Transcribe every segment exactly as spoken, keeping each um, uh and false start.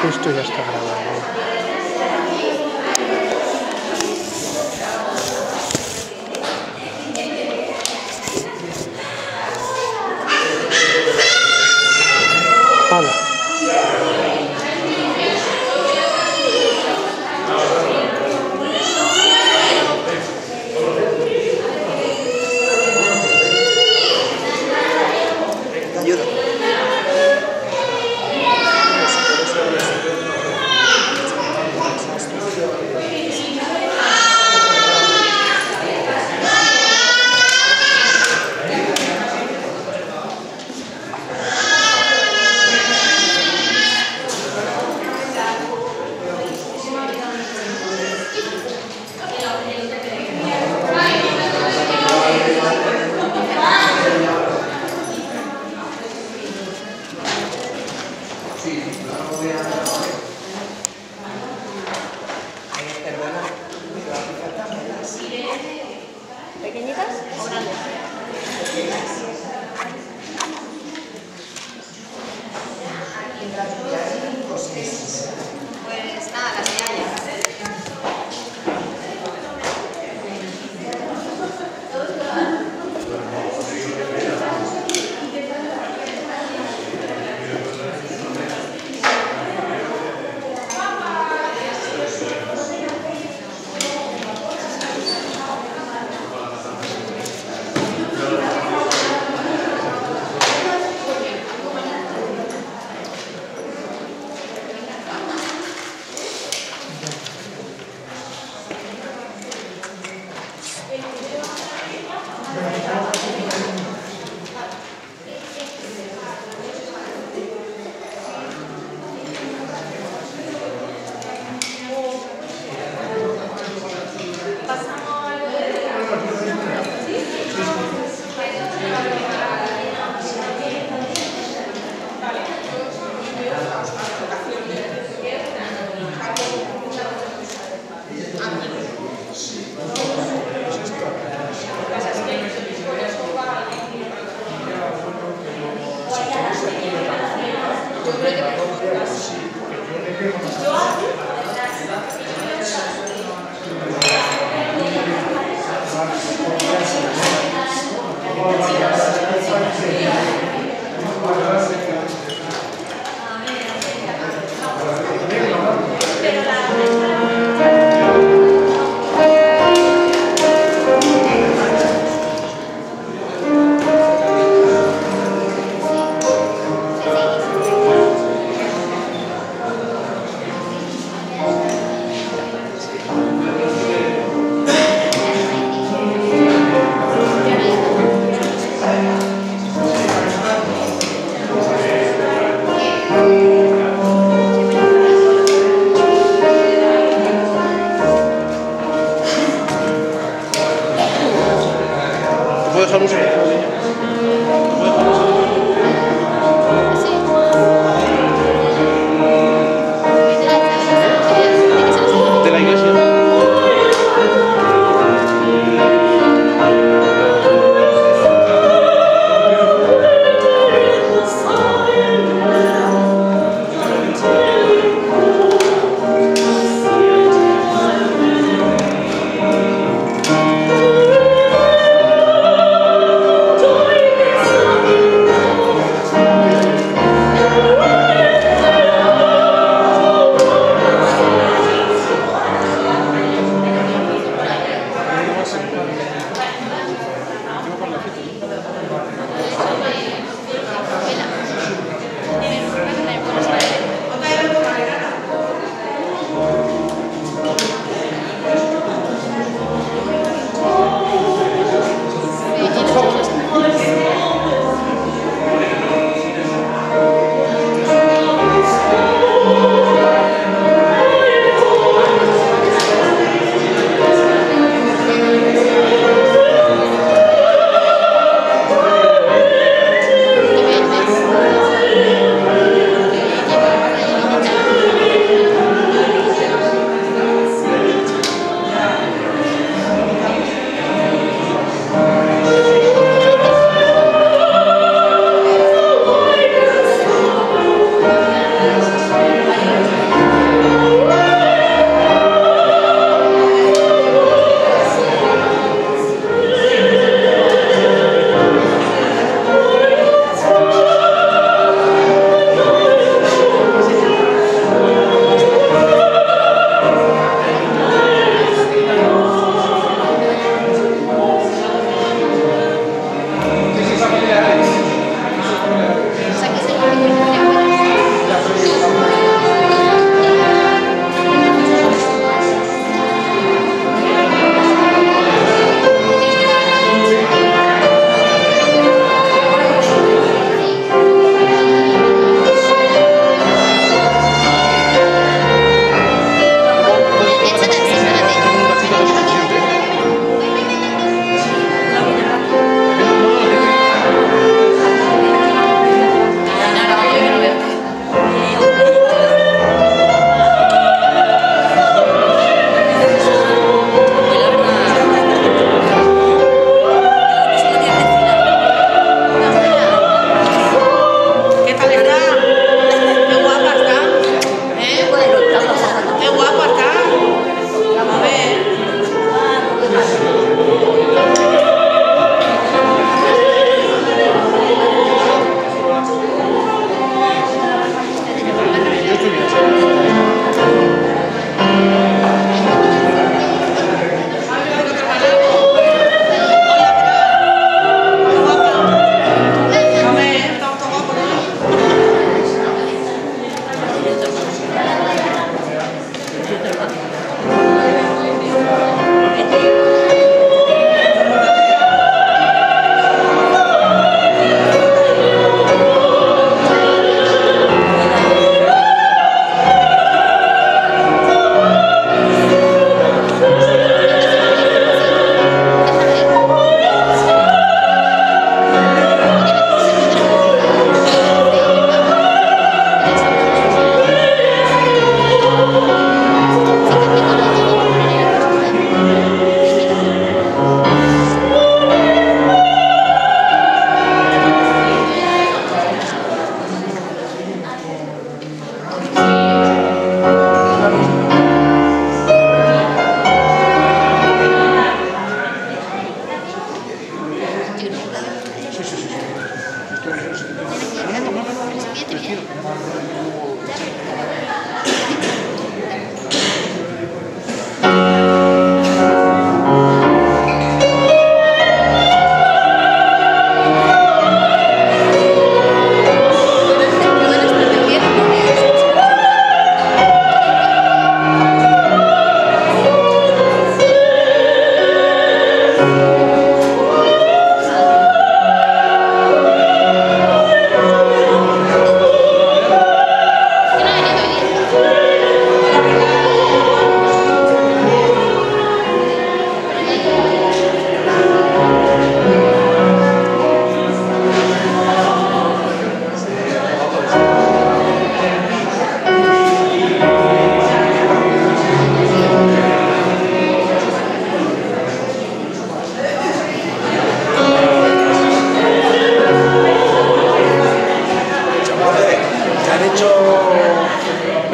Esto ya está grabando. Hola. Ayuda. ¿Pequeñitas o grandes? Pues nada, las que haya.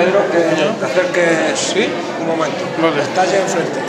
Pedro, que te acerques ¿Sí? un momento. Vale. Estás ya enfrente.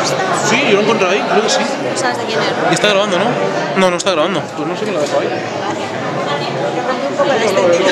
está? Sí, yo lo he encontrado ahí, creo que sí. No sabes de quién es. Y está grabando, ¿no? No, no está grabando. Pues no sé quién lo ha dejado ahí. Cambia un poco la estética.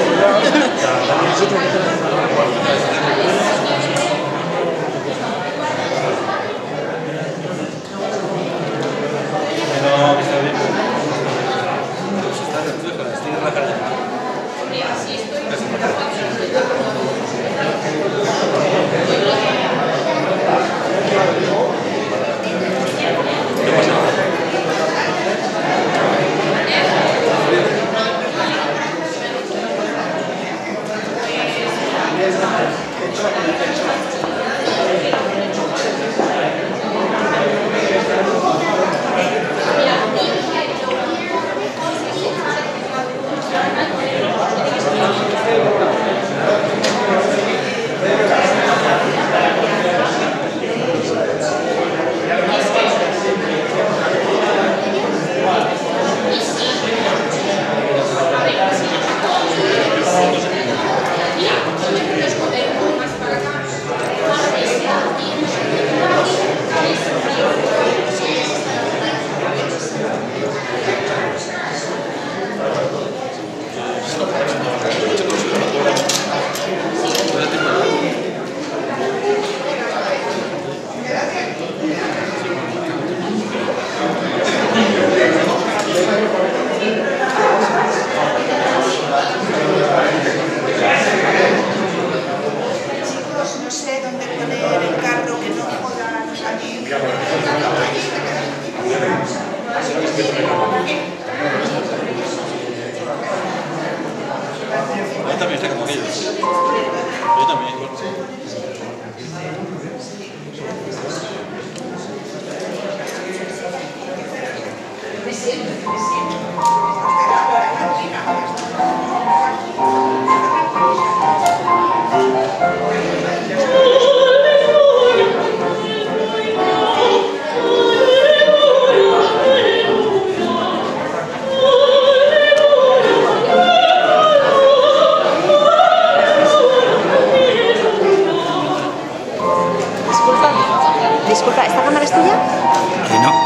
No sé dónde poner el carro que no joda allí. Yo también estoy como ellos. Yo también. Me siento, me siento. Disculpa. Disculpa, ¿esta cámara es tuya? Que no.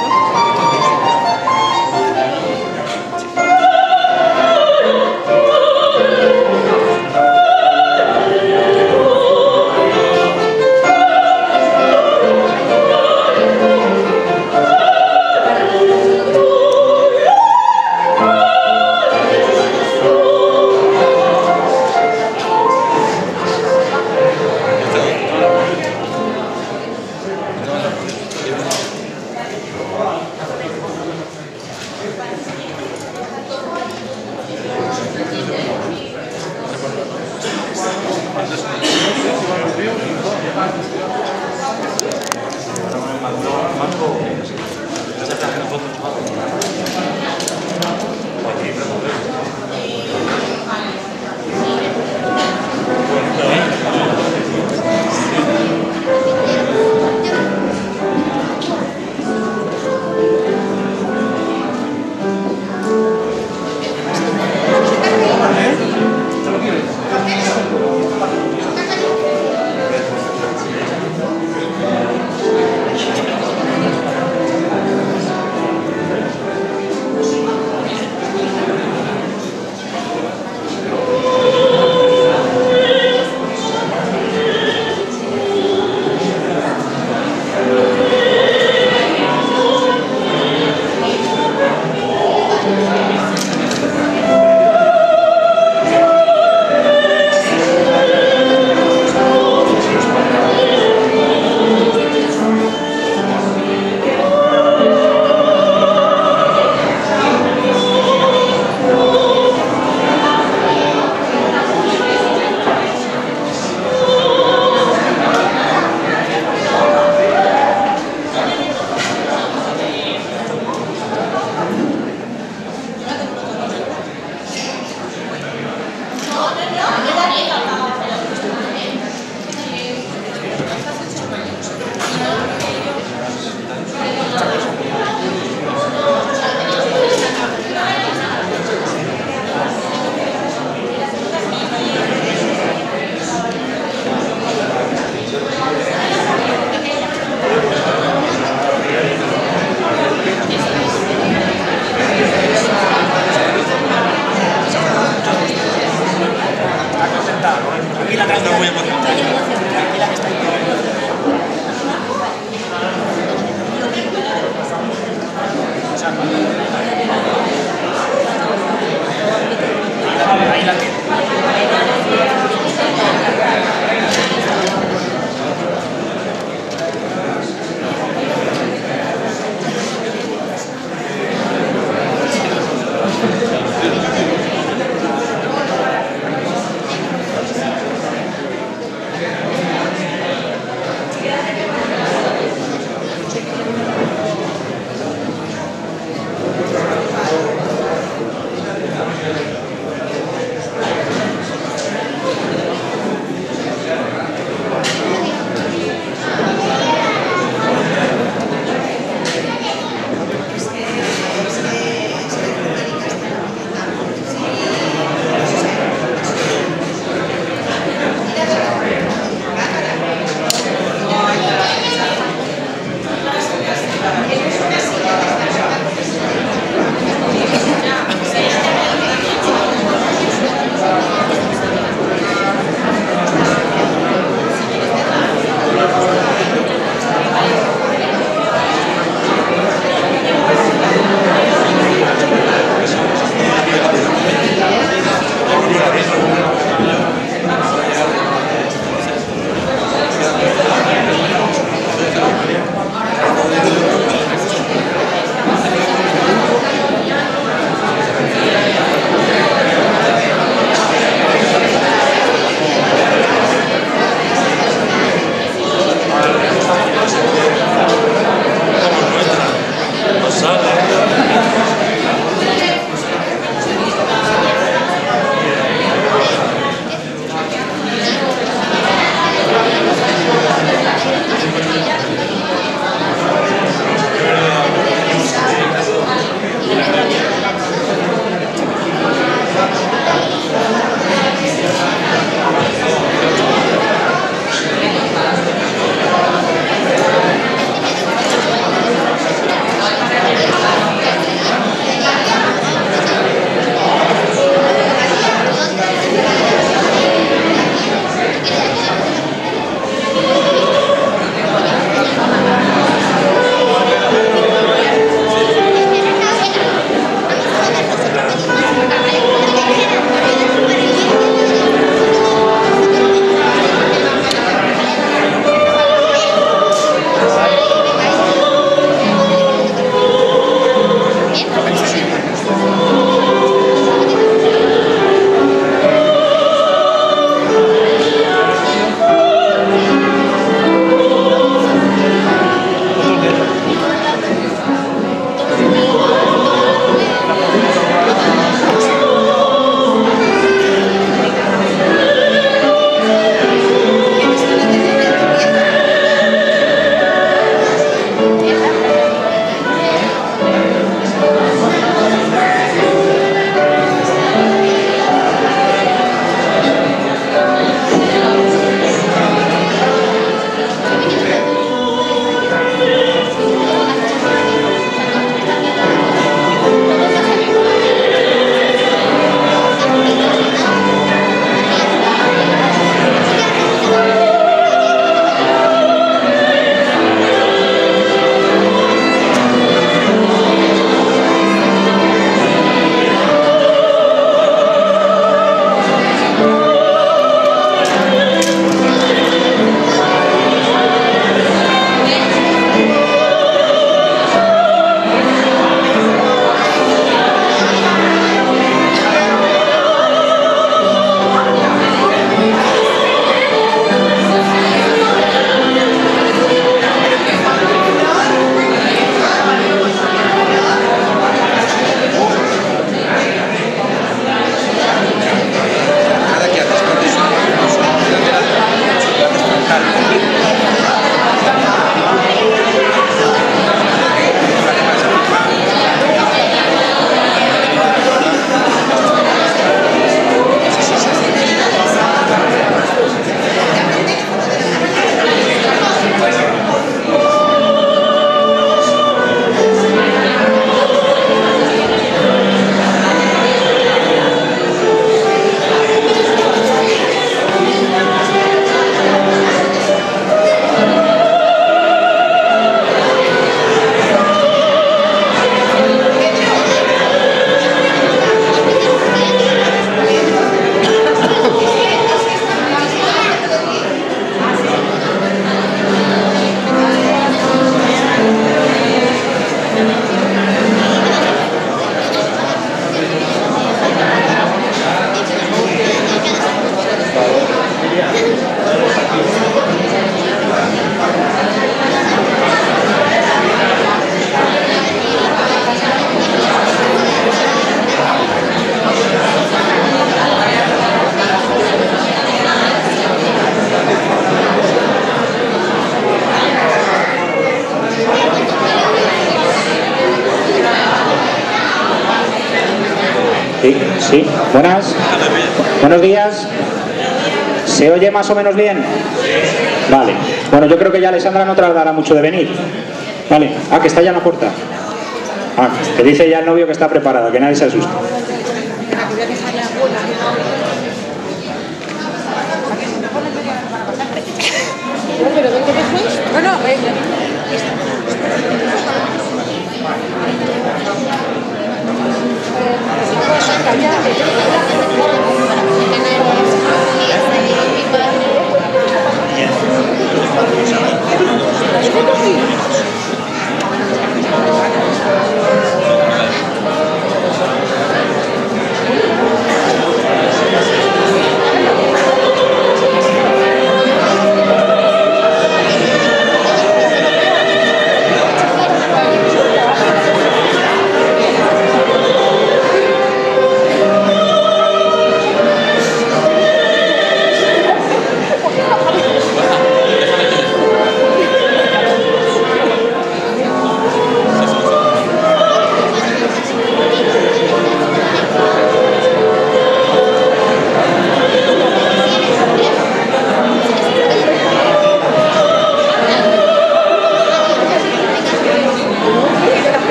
Sí, sí. Buenas. Buenos días. ¿Se oye más o menos bien? Vale. Bueno, yo creo que ya Alessandra no tardará mucho de venir. Vale. Ah, que está ya en la puerta. Ah, que dice ya el novio que está preparada, que nadie se asuste.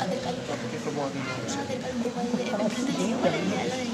acercar un poco. Vamos a acercar un poco al de enfrente de yo, ¿vale? Mira, lo de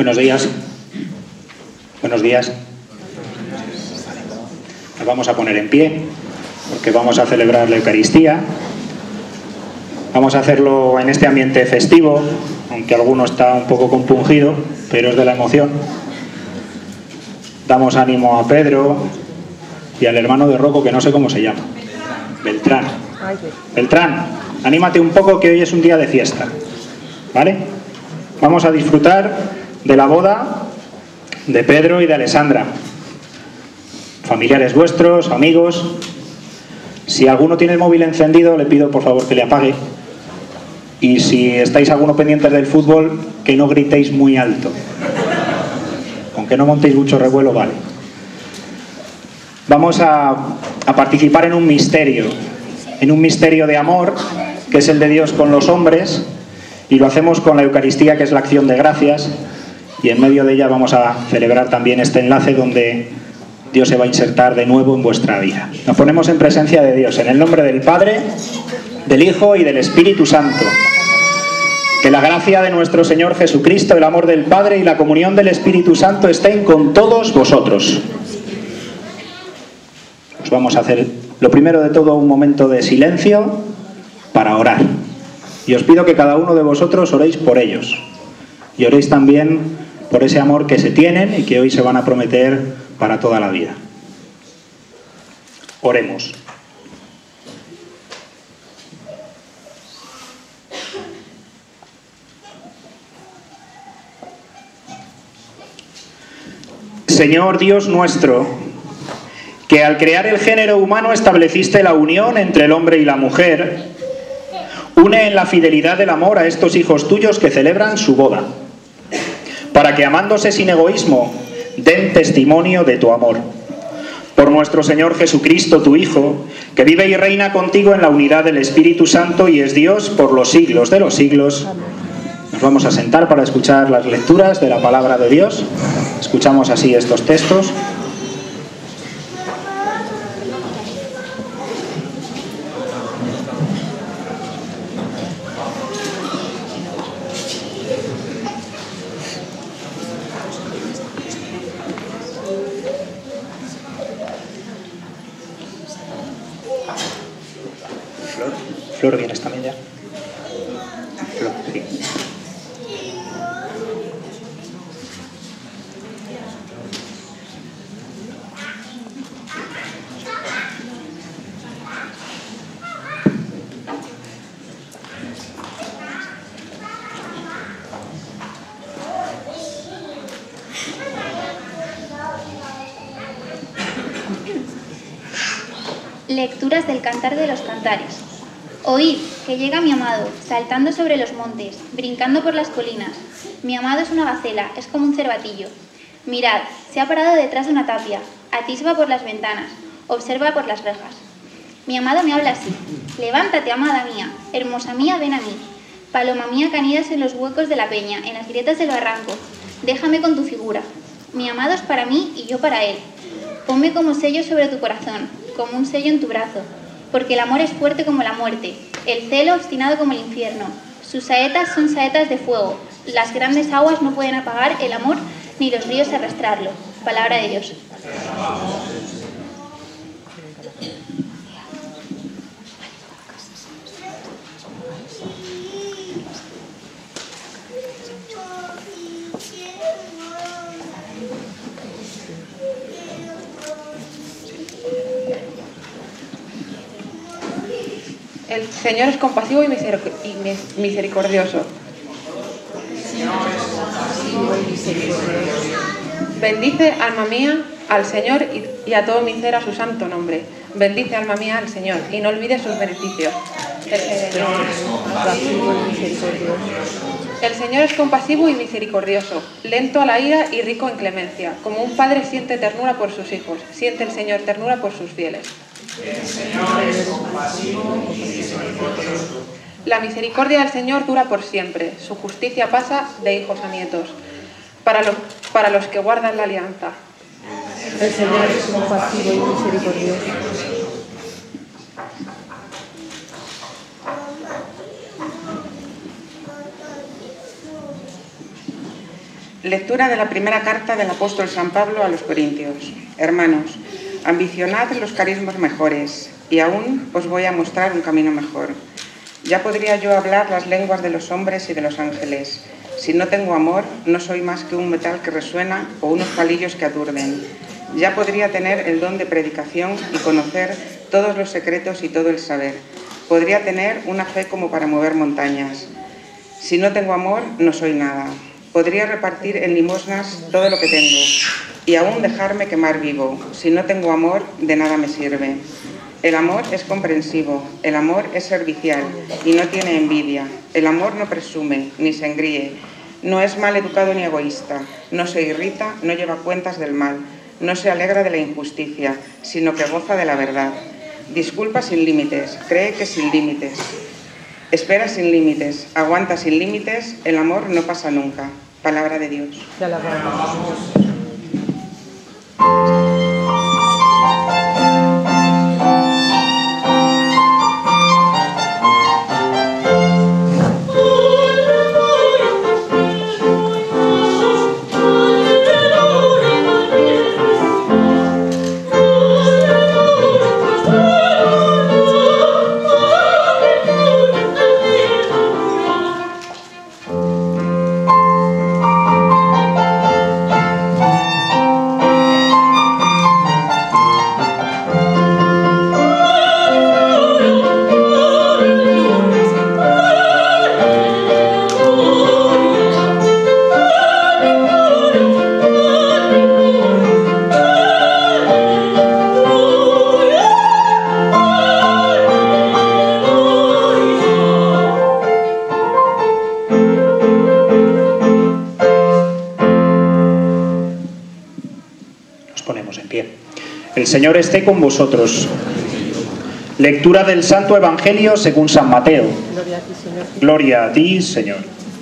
Buenos días. Buenos días. Nos vamos a poner en pie porque vamos a celebrar la Eucaristía. Vamos a hacerlo en este ambiente festivo, aunque alguno está un poco compungido, pero es de la emoción. Damos ánimo a Pedro y al hermano de Rocco, que no sé cómo se llama. Beltrán. Beltrán, anímate un poco, que hoy es un día de fiesta. ¿Vale? Vamos a disfrutar de la boda de Pedro y de Alessandra. Familiares vuestros, amigos. Si alguno tiene el móvil encendido, le pido por favor que le apague. Y si estáis alguno pendientes del fútbol, que no gritéis muy alto. Aunque no montéis mucho revuelo, vale. Vamos a, a participar en un misterio, en un misterio de amor, que es el de Dios con los hombres, y lo hacemos con la Eucaristía, que es la acción de gracias, y en medio de ella vamos a celebrar también este enlace donde Dios se va a insertar de nuevo en vuestra vida. Nos ponemos en presencia de Dios, en el nombre del Padre, del Hijo y del Espíritu Santo. Que la gracia de nuestro Señor Jesucristo, el amor del Padre y la comunión del Espíritu Santo estén con todos vosotros. Os vamos a hacer, lo primero de todo, un momento de silencio para orar. Y os pido que cada uno de vosotros oréis por ellos. Y oréis también por ese amor que se tienen y que hoy se van a prometer para toda la vida. Oremos. Señor Dios nuestro, que al crear el género humano estableciste la unión entre el hombre y la mujer, une en la fidelidad del amor a estos hijos tuyos que celebran su boda, para que amándose sin egoísmo den testimonio de tu amor. Por nuestro Señor Jesucristo, tu Hijo, que vive y reina contigo en la unidad del Espíritu Santo y es Dios por los siglos de los siglos. Nos vamos a sentar para escuchar las lecturas de la palabra de Dios. Escuchamos así estos textos. Flor, Flor, ¿vienes también ya? Flor, sí. Lecturas del Cantar de los Cantares. Oíd, que llega mi amado, saltando sobre los montes, brincando por las colinas. Mi amado es una gacela, es como un cervatillo. Mirad, se ha parado detrás de una tapia, atisba por las ventanas, observa por las rejas. Mi amado me habla así: levántate, amada mía, hermosa mía, ven a mí. Paloma mía, que anidas en los huecos de la peña, en las grietas del barranco, déjame con tu figura. Mi amado es para mí y yo para él. Ponme como sello sobre tu corazón, como un sello en tu brazo, porque el amor es fuerte como la muerte, el celo obstinado como el infierno. Sus saetas son saetas de fuego, las grandes aguas no pueden apagar el amor, ni los ríos arrastrarlo. Palabra de Dios. El Señor es compasivo y misericordioso. Bendice, alma mía, al Señor y a todo mi ser a su santo nombre. Bendice, alma mía, al Señor y no olvides sus beneficios. El Señor El Señor es compasivo y misericordioso, lento a la ira y rico en clemencia. Como un padre siente ternura por sus hijos, siente el Señor ternura por sus fieles. El Señor es compasivo y misericordioso. La misericordia del Señor dura por siempre, su justicia pasa de hijos a nietos, para los, para los que guardan la alianza. El Señor es compasivo y misericordioso. Lectura de la primera carta del apóstol San Pablo a los Corintios. Hermanos, ambicionad los carismas mejores, y aún os voy a mostrar un camino mejor. Ya podría yo hablar las lenguas de los hombres y de los ángeles. Si no tengo amor, no soy más que un metal que resuena o unos palillos que aturden. Ya podría tener el don de predicación y conocer todos los secretos y todo el saber. Podría tener una fe como para mover montañas. Si no tengo amor, no soy nada. Podría repartir en limosnas todo lo que tengo y aún dejarme quemar vivo. Si no tengo amor, de nada me sirve. El amor es comprensivo, el amor es servicial y no tiene envidia. El amor no presume, ni se engríe, no es mal educado ni egoísta, no se irrita, no lleva cuentas del mal, no se alegra de la injusticia, sino que goza de la verdad. Disculpa sin límites, cree que sin límites. Espera sin límites, aguanta sin límites, el amor no pasa nunca. Palabra de Dios. Te alabamos. El Señor esté con vosotros. Lectura del Santo Evangelio según San Mateo. Gloria a ti, Señor. Gloria a ti, Señor.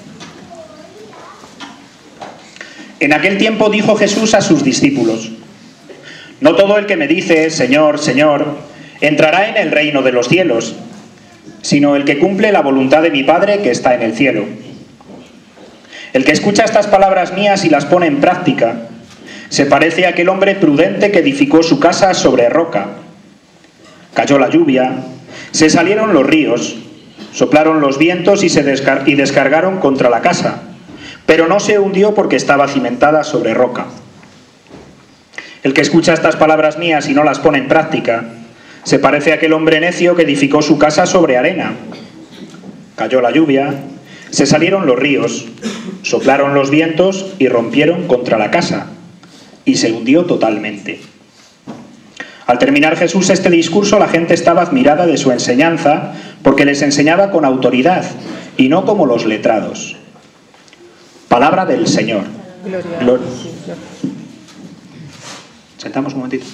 En aquel tiempo dijo Jesús a sus discípulos: no todo el que me dice, Señor, Señor, entrará en el reino de los cielos, sino el que cumple la voluntad de mi Padre que está en el cielo. El que escucha estas palabras mías y las pone en práctica, se parece a aquel hombre prudente que edificó su casa sobre roca. Cayó la lluvia, se salieron los ríos, soplaron los vientos y se descar- y descargaron contra la casa, pero no se hundió porque estaba cimentada sobre roca. El que escucha estas palabras mías y no las pone en práctica, se parece a aquel hombre necio que edificó su casa sobre arena. Cayó la lluvia, se salieron los ríos, soplaron los vientos y rompieron contra la casa, y se hundió totalmente. Al terminar Jesús este discurso, la gente estaba admirada de su enseñanza, porque les enseñaba con autoridad y no como los letrados. Palabra del Señor. Gloria a Glor- ti, Señor. Sentamos un momentito.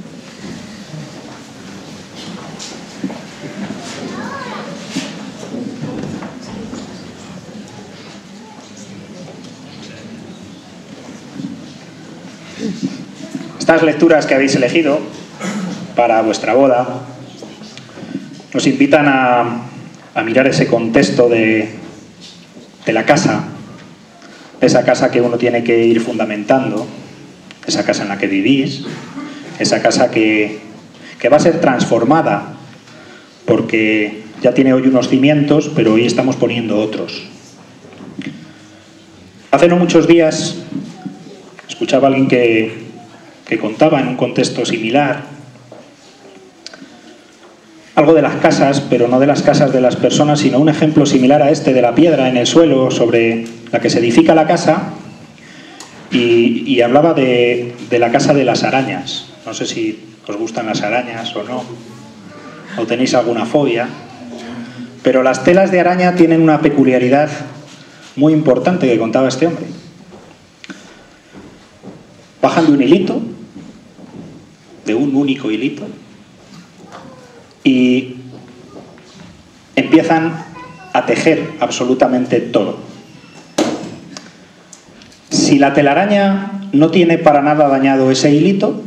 Estas lecturas que habéis elegido para vuestra boda nos invitan a, a mirar ese contexto de, de la casa, esa casa que uno tiene que ir fundamentando, esa casa en la que vivís, esa casa que, que va a ser transformada, porque ya tiene hoy unos cimientos, pero hoy estamos poniendo otros. Hace no muchos días escuchaba a alguien que, que contaba en un contexto similar algo de las casas, pero no de las casas de las personas, sino un ejemplo similar a este de la piedra en el suelo sobre la que se edifica la casa, y, y hablaba de, de la casa de las arañas. No sé si os gustan las arañas o no, o tenéis alguna fobia, pero las telas de araña tienen una peculiaridad muy importante que contaba este hombre. Bajan de un hilito, de un único hilito, y empiezan a tejer absolutamente todo. Si la telaraña no tiene para nada dañado ese hilito,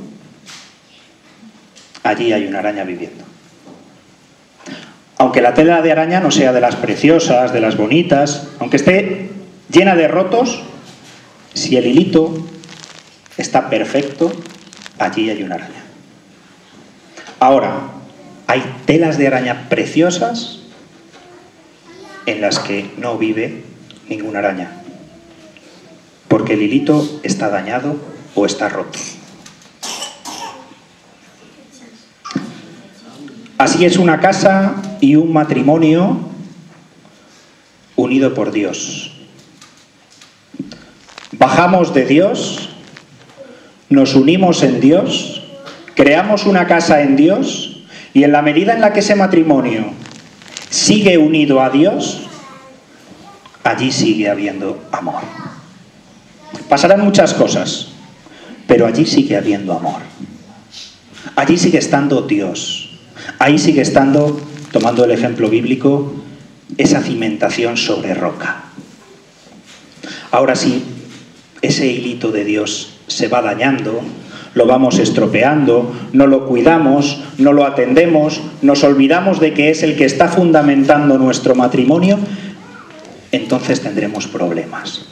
allí hay una araña viviendo. Aunque la tela de araña no sea de las preciosas, de las bonitas, aunque esté llena de rotos, Si el hilito está perfecto, allí hay una araña. Ahora, hay telas de araña preciosas en las que no vive ninguna araña, porque el hilito está dañado o está roto. Así es una casa y un matrimonio unido por Dios. Bajamos de Dios, nos unimos en Dios, creamos una casa en Dios, y en la medida en la que ese matrimonio sigue unido a Dios, allí sigue habiendo amor. Pasarán muchas cosas, pero allí sigue habiendo amor. Allí sigue estando Dios. Ahí sigue estando, tomando el ejemplo bíblico, esa cimentación sobre roca. Ahora sí, ese hilito de Dios se va dañando, lo vamos estropeando, no lo cuidamos, no lo atendemos, nos olvidamos de que es el que está fundamentando nuestro matrimonio, entonces tendremos problemas.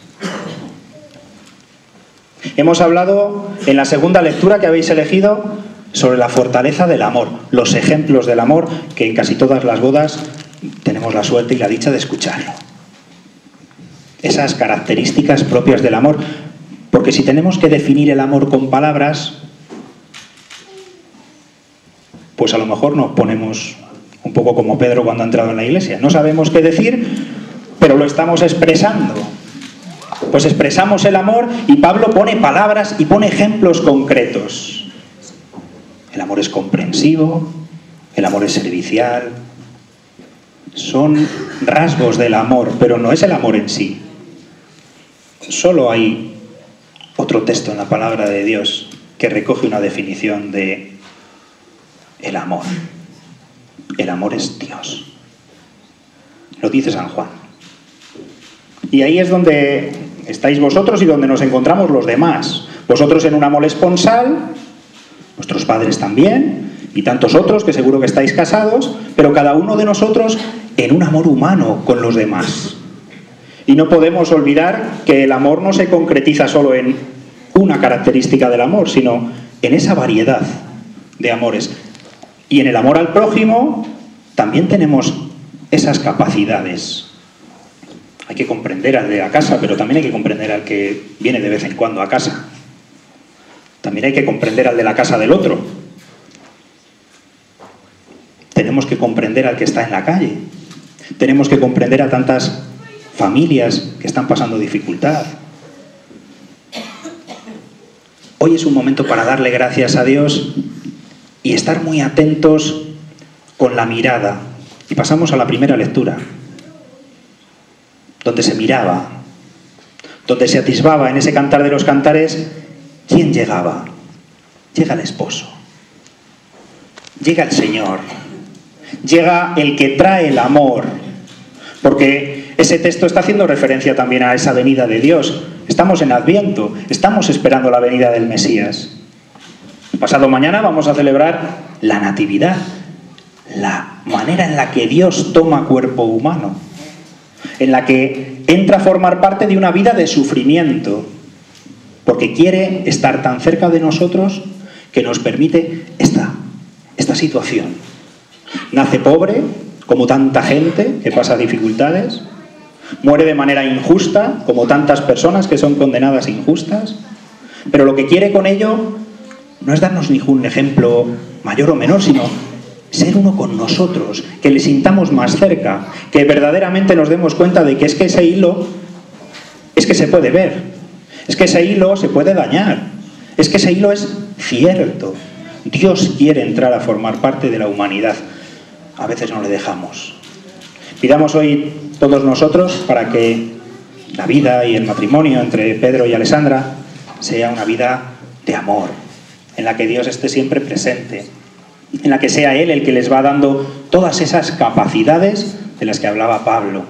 Hemos hablado en la segunda lectura que habéis elegido sobre la fortaleza del amor, los ejemplos del amor que en casi todas las bodas tenemos la suerte y la dicha de escucharlo. Esas características propias del amor, porque si tenemos que definir el amor con palabras, pues a lo mejor nos ponemos un poco como Pedro cuando ha entrado en la iglesia. No sabemos qué decir, pero lo estamos expresando. Pues expresamos el amor y Pablo pone palabras y pone ejemplos concretos. El amor es comprensivo, el amor es servicial. Son rasgos del amor, pero no es el amor en sí. Solo hay otro texto en la palabra de Dios que recoge una definición de el amor. El amor es Dios. Lo dice San Juan. Y ahí es donde estáis vosotros y donde nos encontramos los demás. Vosotros en un amor esponsal, vuestros padres también, y tantos otros que seguro que estáis casados, pero cada uno de nosotros en un amor humano con los demás. Y no podemos olvidar que el amor no se concretiza solo en una característica del amor, sino en esa variedad de amores. Y en el amor al prójimo también tenemos esas capacidades. Hay que comprender al de la casa, pero también hay que comprender al que viene de vez en cuando a casa. También hay que comprender al de la casa del otro. Tenemos que comprender al que está en la calle. Tenemos que comprender a tantas familias que están pasando dificultad. Hoy es un momento para darle gracias a Dios y estar muy atentos con la mirada. Y pasamos a la primera lectura, donde se miraba, donde se atisbaba en ese cantar de los cantares. ¿Quién llegaba? Llega el esposo, llega el Señor, llega el que trae el amor, porque ese texto está haciendo referencia también a esa venida de Dios. Estamos en Adviento, estamos esperando la venida del Mesías. Pasado mañana vamos a celebrar la Natividad, la manera en la que Dios toma cuerpo humano, en la que entra a formar parte de una vida de sufrimiento, porque quiere estar tan cerca de nosotros que nos permite esta, esta situación. Nace pobre, como tanta gente que pasa dificultades, muere de manera injusta, como tantas personas que son condenadas injustas, pero lo que quiere con ello no es darnos ningún ejemplo mayor o menor, sino ser uno con nosotros, que le sintamos más cerca, que verdaderamente nos demos cuenta de que es que ese hilo es que se puede ver. Es que ese hilo se puede dañar. Es que ese hilo es cierto. Dios quiere entrar a formar parte de la humanidad. A veces no le dejamos. Pidamos hoy todos nosotros para que la vida y el matrimonio entre Pedro y Alessandra sea una vida de amor, en la que Dios esté siempre presente, en la que sea Él el que les va dando todas esas capacidades de las que hablaba Pablo.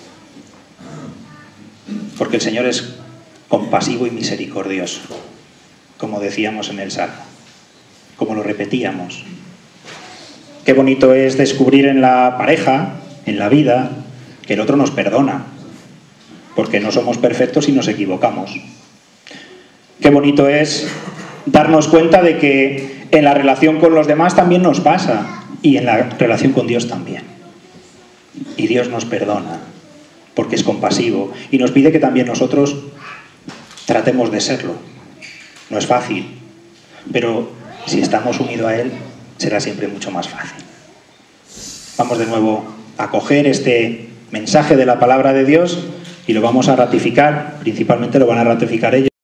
Porque el Señor es compasivo y misericordioso, como decíamos en el Salmo, como lo repetíamos. Qué bonito es descubrir en la pareja, en la vida, que el otro nos perdona, porque no somos perfectos y nos equivocamos. Qué bonito es darnos cuenta de que en la relación con los demás también nos pasa, y en la relación con Dios también. Y Dios nos perdona, porque es compasivo, y nos pide que también nosotros tratemos de serlo. No es fácil, pero si estamos unidos a Él, será siempre mucho más fácil. Vamos de nuevo a coger este mensaje de la palabra de Dios y lo vamos a ratificar, principalmente lo van a ratificar ellos.